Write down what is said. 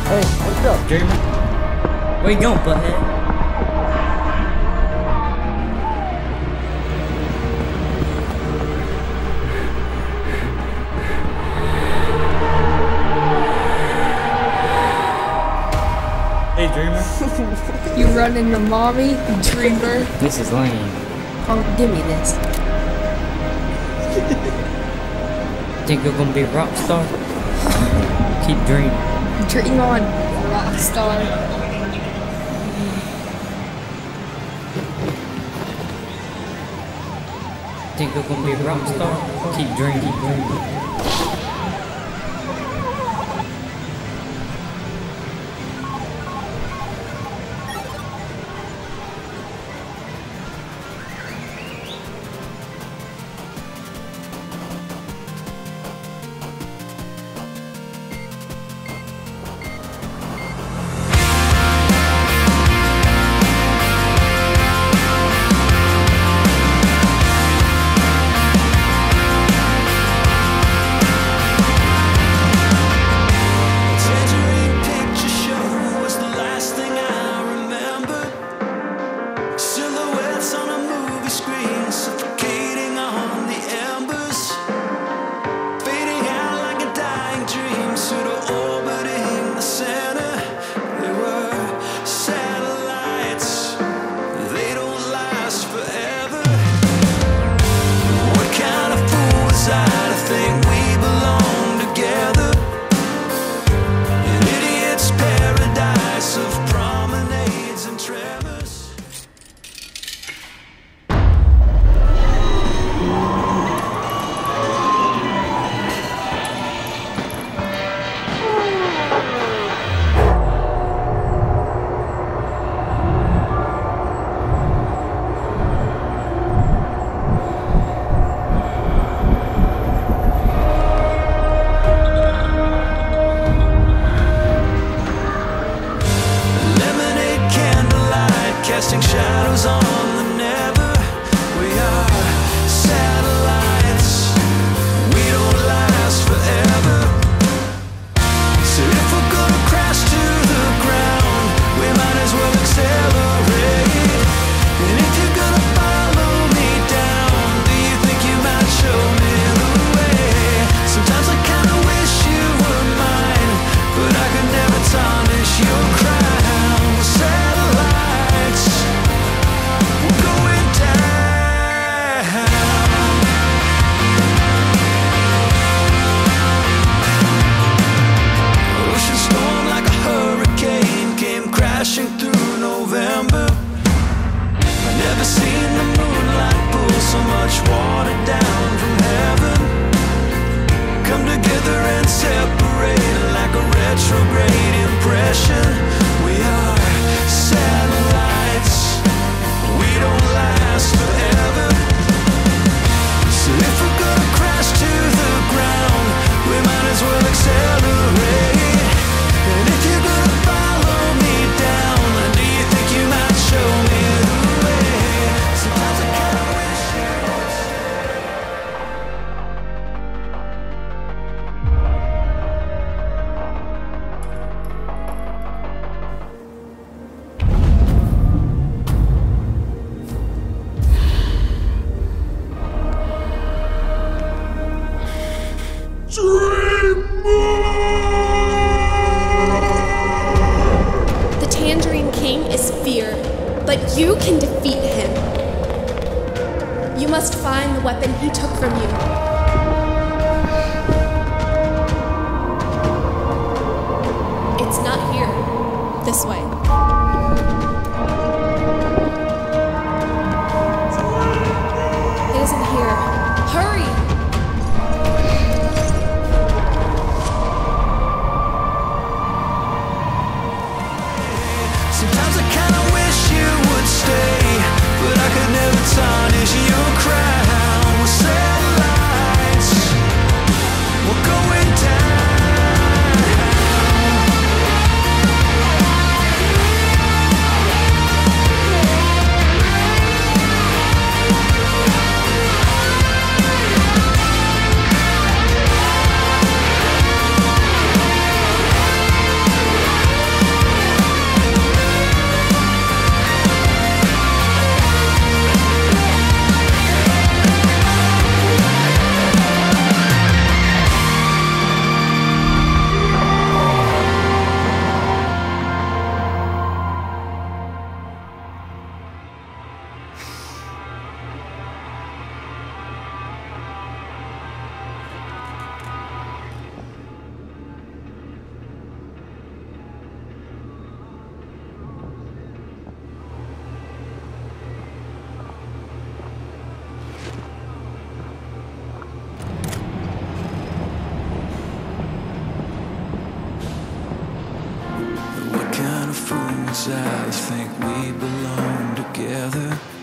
Hey, what's up, Dreamer? Where you going, butthead? Hey, Dreamer. You running to mommy, Dreamer? This is lame. Oh, give me this. Think you're gonna be a rock star? Keep dreaming. Dream on, rock star. Think you're gonna be a rock star? Keep dreaming. Keep dreaming. Casting shadows on the nether. We are satellites. We don't last forever. So if we're gonna crash to the ground, we might as well accelerate. And if you're gonna follow me down, do you think you might show me the way? Sometimes I kinda wish you were mine, but I could never tarnish your crown. Satellites, we're going down. Ocean storm like a hurricane came crashing through November. I've never seen the moonlight pull so much water down from heaven. Come together and separate like a retrograde impression. We are satellites. We don't last forever. So if we're gonna crash to the ground, we might as well accelerate. And if you're gonna follow me down, do you think you might show me the way? Sometimes I kinda wish you would The Tangerine King is fear, but you can defeat him. You must find the weapon he took from you. It's not here. This way. It isn't here. Hurry! Sometimes I kinda wish you would stay, but I could never tarnish your crown. We're satellites. We're going down. sides think we belong together.